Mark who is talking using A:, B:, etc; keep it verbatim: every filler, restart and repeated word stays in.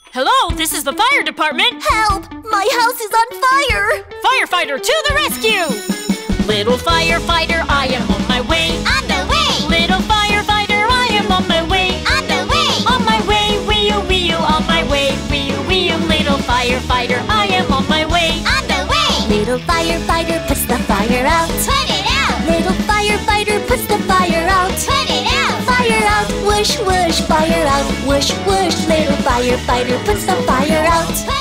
A: Hello, this is the fire department.
B: Help! My house is on fire!
A: Firefighter to the rescue! Little firefighter, I am on my way.
B: On the way!
A: Little firefighter, I am on my way.
B: On the way!
A: On my way, wee-oo, wee-oo, on my way. Wee-oo, wee-oo, little firefighter, I am on my way.
B: On the way! Little firefighter puts the fire out. Put it out! Little firefighter puts the fire out. Put it out! Fire out! Whoosh, whoosh, fire out! Whoosh, whoosh, little firefighter puts the fire out.